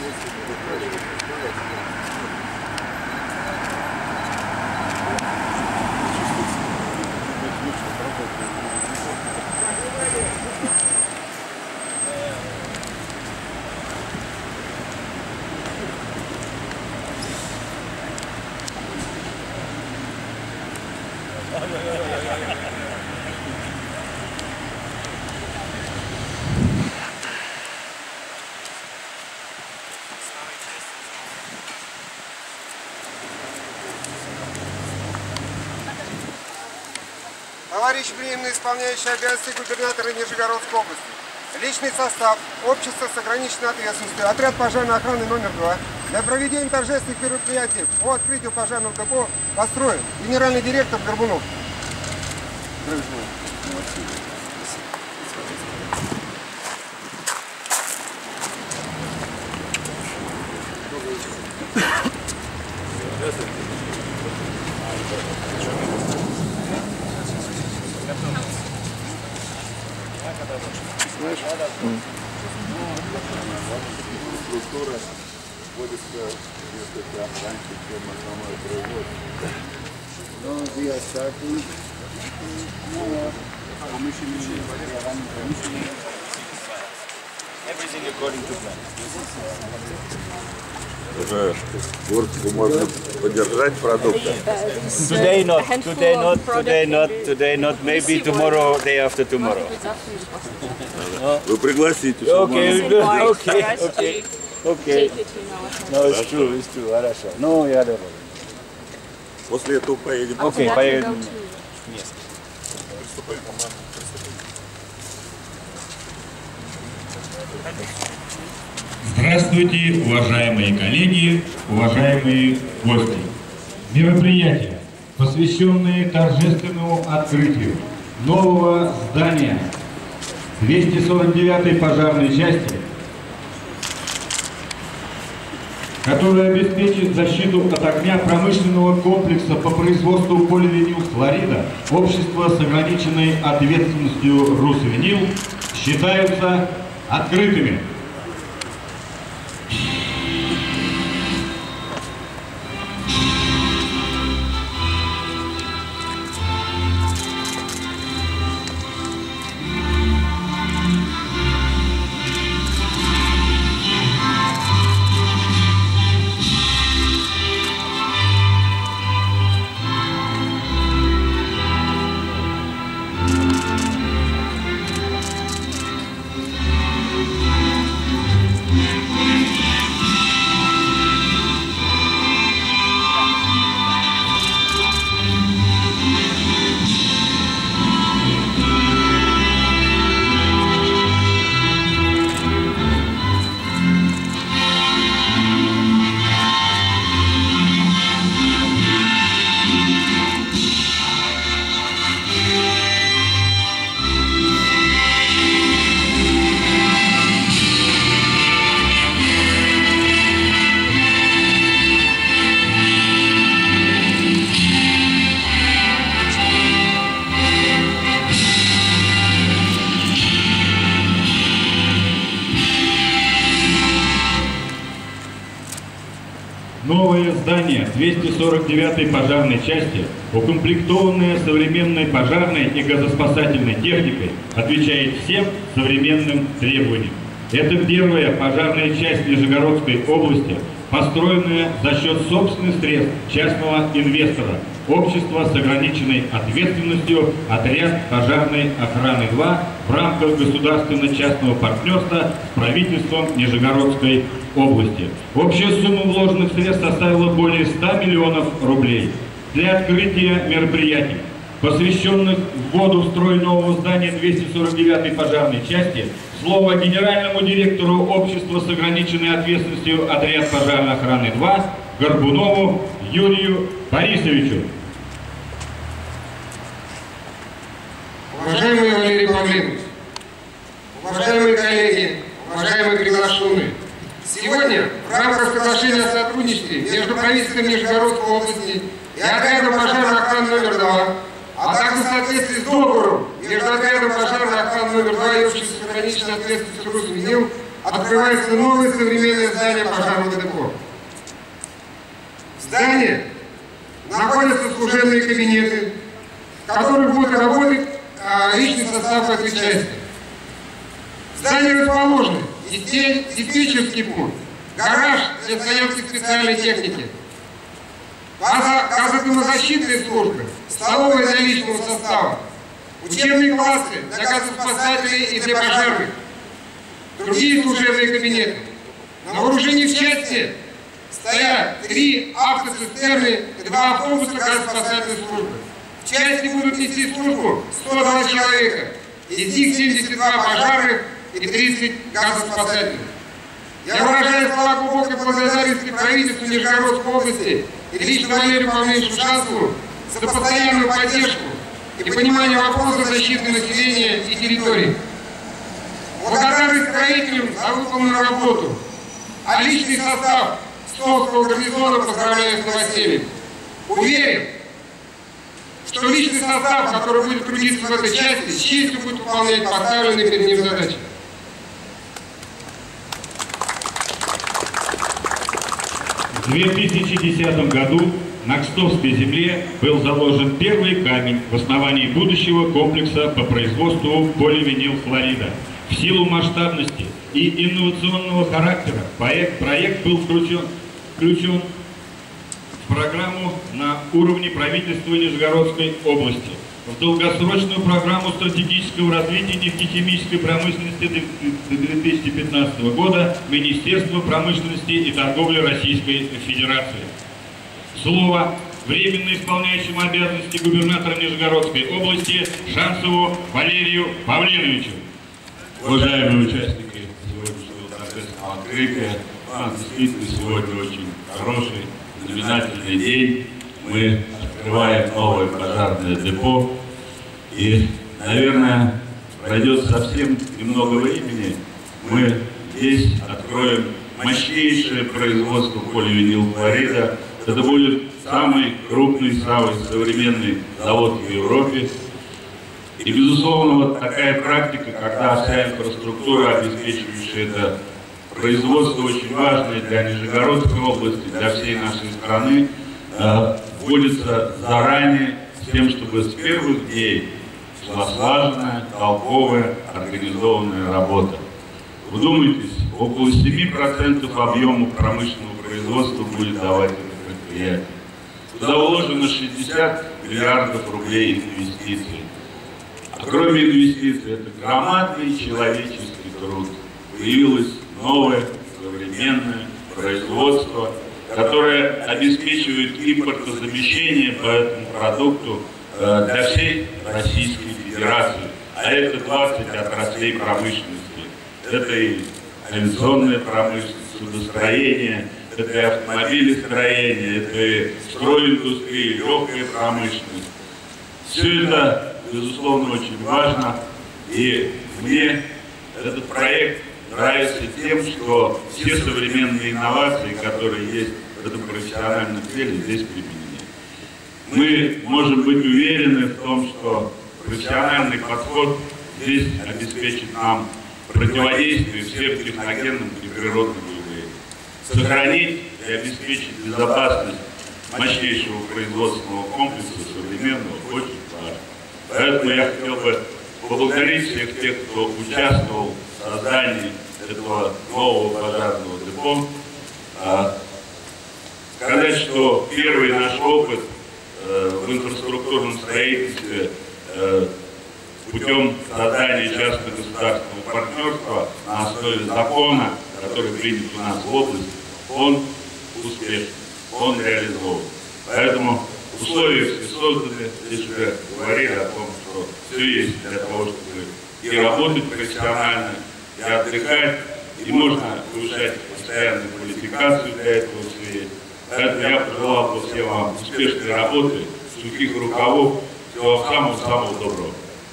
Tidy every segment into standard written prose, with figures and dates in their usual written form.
Товарищ временно исполняющий обязанности губернатора Нижегородской области. Личный состав общества с ограниченной ответственностью, отряд пожарной охраны номер 2. Для проведения торжественных мероприятий по открытию пожарного депо построен генеральный директор Горбунов. Структура вводится несколько раньше, чем основное производство. Everything according to plan. Куртку можно подержать продукты. Today not, maybe tomorrow, day after tomorrow. Вы пригласите. Okay. No, it's true, хорошо. Ну, я доволен. После этого поедем. Окей, поедем. Здравствуйте, уважаемые коллеги, уважаемые гости. Мероприятие, посвященное торжественному открытию нового здания 249-й пожарной части, которое обеспечит защиту от огня промышленного комплекса по производству поливинилхлорида, общество с ограниченной ответственностью «Русвинил», считаются открытыми. Новое здание 249-й пожарной части, укомплектованное современной пожарной и газоспасательной техникой, отвечает всем современным требованиям. Это первая пожарная часть Нижегородской области, построенная за счет собственных средств частного инвестора, общества с ограниченной ответственностью «Отряд пожарной охраны 2» в рамках государственно-частного партнерства с правительством Нижегородской области. Общая сумма вложенных средств составила более 100 миллионов рублей. Для открытия мероприятий, посвященных вводу в строй нового здания 249-й пожарной части, слово генеральному директору общества с ограниченной ответственностью «Отряд пожарной охраны 2» Горбунову Юрию Борисовичу. Уважаемый Валерий Павлович, уважаемые коллеги, уважаемые приглашенные, сегодня в рамках соглашения о сотрудничестве между правительством Нижегородской области и отрядом пожарной охраны номер 2, а также в соответствии с договором между отрядом пожарной охраны номер 2 и обществом с ограниченной ответственностью «Русвинил» открывается новое современное здание пожарного депо. В здании находятся служебные кабинеты, в которых будет работать личный состав этой части. В здании расположены диспетчерский пункт, гараж для стоянки специальной техники, база газодымозащитной службы, столовая для личного состава, учебные классы для газоспасателей и для пожарных, другие служебные кабинеты. На вооружении в части стоят 3 автоцистерны и 2 автобуса газоспасательной службы. В части будут нести службу 102 человека, из них 72 пожарных и 30 газоспасателей. Я выражаю слова глубокой благодарности правительству Нижегородской области и лично Валерию Павловичу Шансову за постоянную поддержку и понимание вопроса защиты населения и территорий. Благодарность строителям за выполненную работу, а личный состав Столского гарнизона поздравляю с новостями. Уверен, что личный состав, который будет трудиться в этой части, с честью будет выполнять поставленные перед ним задачи. В 2010 году на Кстовской земле был заложен первый камень в основании будущего комплекса по производству поливинилхлорида. В силу масштабности и инновационного характера проект был включен в программу на уровне правительства Нижегородской области. В долгосрочную программу стратегического развития нефтехимической промышленности до 2015 года Министерства промышленности и торговли Российской Федерации. Слово временно исполняющему обязанности губернатора Нижегородской области Шансову Валерию Павлиновичу. Уважаемые участники сегодняшнего торжественного открытия, у нас действительно сегодня очень хороший, знаменательный день. Мы открываем новое пожарное депо. И, наверное, пройдет совсем немного времени, мы здесь откроем мощнейшее производство поливинилхлорида. Это будет самый крупный, самый современный завод в Европе. И, безусловно, вот такая практика, когда вся инфраструктура, обеспечивающая это производство, очень важное для Нижегородской области, для всей нашей страны, вводится заранее с тем, чтобы с первых дней шла слаженная, толковая, организованная работа. Вдумайтесь, около 7% объема промышленного производства будет давать это предприятие. Туда вложено 60 миллиардов рублей инвестиций. А кроме инвестиций, это громадный человеческий труд. Появилось новое, современное производство, которое обеспечивает импортозамещение по этому продукту для всей Российской Федерации. А это 20 отраслей промышленности. Это и авиационная промышленность, судостроение, это и автомобилестроение, это и стройиндустрия, легкая промышленность. Все это, безусловно, очень важно. И мне этот проект нравится тем, что все современные инновации, которые есть в этом профессиональном деле, здесь применены. Мы можем быть уверены в том, что профессиональный подход здесь обеспечит нам противодействие всем техногенным и природным явлениям. Сохранить и обеспечить безопасность мощнейшего производственного комплекса современного очень важно. Поэтому я хотел бы поблагодарить всех тех, кто участвовал в создании этого нового пожарного депо. Сказать, что первый наш опыт в инфраструктурном строительстве путем создания частно-государственного партнерства на основе закона, который принят у нас в области, он успешен, он реализован. Поэтому условия все созданы, здесь уже говорили о том, что все есть для того, чтобы и работать профессионально, и отдыхать, и можно повышать постоянную квалификацию для этого все есть. Поэтому я пожелал бы всем вам успешной работы, сухих рукавов, всего самого-самого доброго.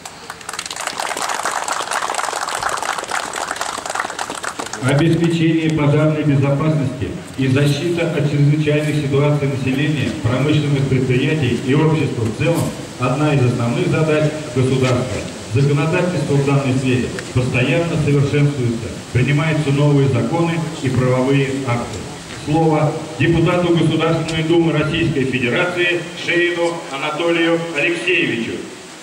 Обеспечение пожарной безопасности и защита от чрезвычайных ситуаций населения, промышленных предприятий и общества в целом – одна из основных задач государства. Законодательство в данной сфере постоянно совершенствуется, принимаются новые законы и правовые акты. Слово депутату Государственной Думы Российской Федерации Шейину Анатолию Алексеевичу.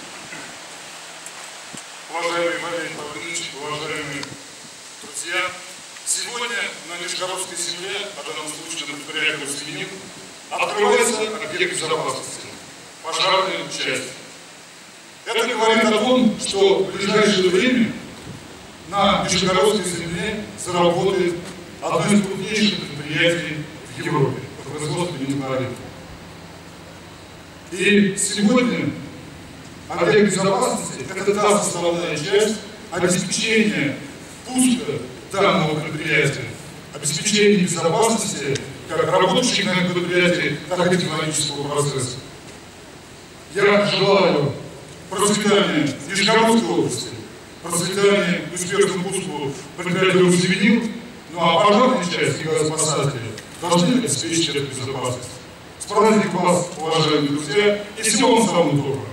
Уважаемый Валерий Павлович, уважаемые друзья, сегодня на Нижегородской земле, а в данном случае на предприятии «Свинин», открывается объект безопасности – пожарная часть. Это говорит о том, что в ближайшее время на Нижегородской земле заработает одно из крупнейших предприятий в Европе по производству минералов. И сегодня объект безопасности – это та составная часть обеспечения пуска данного предприятия, обеспечения безопасности как работающих на этом предприятии, так и технологического процесса. Я желаю процветания Нижегородской области, процветания и успешному пуску предприятия «Свинин», ну а пожарная часть и газоспасатели должны обеспечить эту безопасность. С праздником вас, уважаемые друзья, и всего вам самого доброго.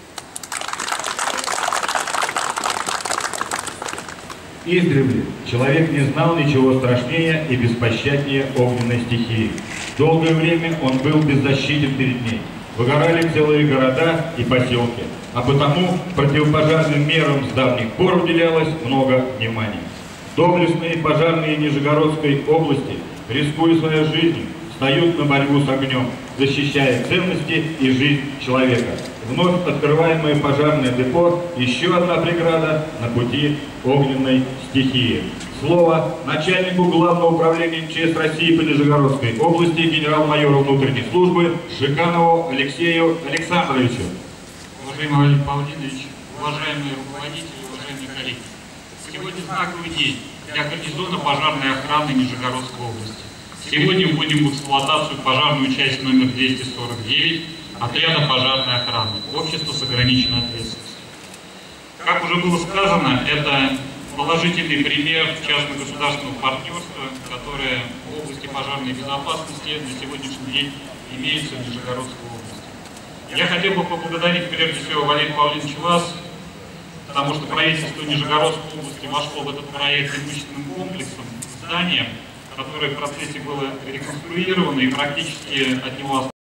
Издревле человек не знал ничего страшнее и беспощаднее огненной стихии. Долгое время он был беззащитен перед ней. Выгорали целые города и поселки, а потому противопожарным мерам с давних пор уделялось много внимания. Доблестные пожарные Нижегородской области, рискуя своей жизнью, встают на борьбу с огнем, защищая ценности и жизнь человека. Вновь открываемое пожарное депо – еще одна преграда на пути огненной стихии. Слово начальнику Главного управления МЧС России по Нижегородской области генерал-майору внутренней службы Шиканову Алексею Александровичу. Уважаемый Валерий Павлович, уважаемые руководители, уважаемые коллеги, сегодня знаковый день для гарнизона пожарной охраны Нижегородской области. Сегодня вводим в эксплуатацию пожарную часть номер 249 отряда пожарной охраны, общества с ограниченной ответственностью. Как уже было сказано, это положительный пример частно-государственного партнерства, которое в области пожарной безопасности на сегодняшний день имеется в Нижегородской области. Я хотел бы поблагодарить прежде всего, Валерий Павлович, вас, потому что правительство Нижегородской области вошло в этот проект имущественным комплексом здания, которое в процессе было реконструировано, и практически от него